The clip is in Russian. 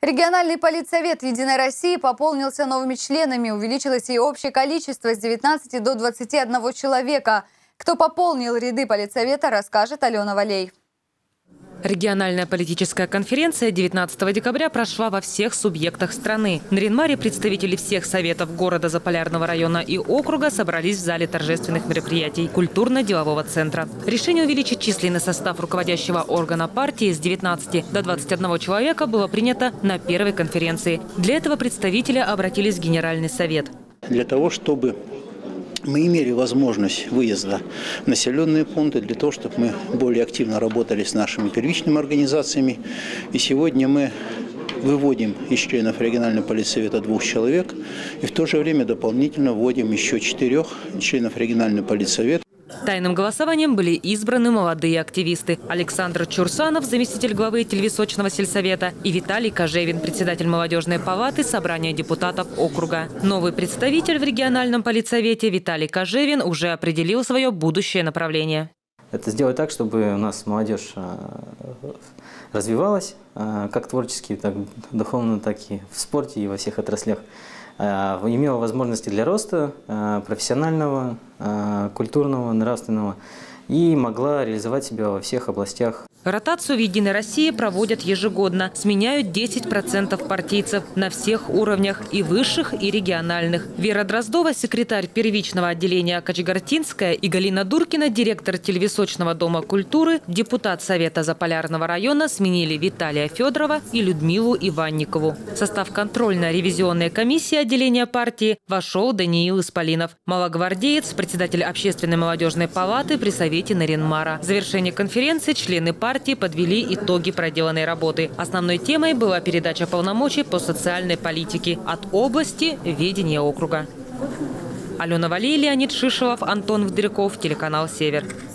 Региональный политсовет «Единой России» пополнился новыми членами. Увеличилось и общее количество с 19 до 21 человека. Кто пополнил ряды политсовета, расскажет Алена Валей. Региональная политическая конференция 19 декабря прошла во всех субъектах страны. На Наринмаре представители всех советов города Заполярного района и округа собрались в зале торжественных мероприятий культурно-делового центра. Решение увеличить численный состав руководящего органа партии с 19 до 21 человека было принято на первой конференции. Для этого представители обратились в Генеральный совет. Для того, чтобы мы имели возможность выезда в населенные пункты, для того, чтобы мы более активно работали с нашими первичными организациями. И сегодня мы выводим из членов регионального политсовета 2 человек и в то же время дополнительно вводим еще 4 членов регионального политсовета. Тайным голосованием были избраны молодые активисты. Александр Чурсанов, заместитель главы Телевисочного сельсовета, и Виталий Кожевин, председатель молодежной палаты собрания депутатов округа. Новый представитель в региональном политсовете Виталий Кожевин уже определил свое будущее направление. Это сделать так, чтобы у нас молодежь развивалась как творчески, так духовно, так и в спорте и во всех отраслях. Имела возможности для роста профессионального, культурного, нравственного и могла реализовать себя во всех областях. Ротацию в «Единой России» проводят ежегодно. Сменяют 10% партийцев на всех уровнях, и высших, и региональных. Вера Дроздова, секретарь первичного отделения Качегартинская, и Галина Дуркина, директор Телевисочного дома культуры, депутат Совета Заполярного района, сменили Виталия Федорова и Людмилу Иванникову. В состав контрольно-ревизионной комиссии отделения партии вошел Даниил Исполинов, малогвардеец, председатель общественной молодежной палаты при Совете Наринмара. В завершении конференции члены партии подвели итоги проделанной работы. Основной темой была передача полномочий по социальной политике от области в ведение округа. Алена Валей, Леонид Шишелов, Антон Вдряков, телеканал «Север».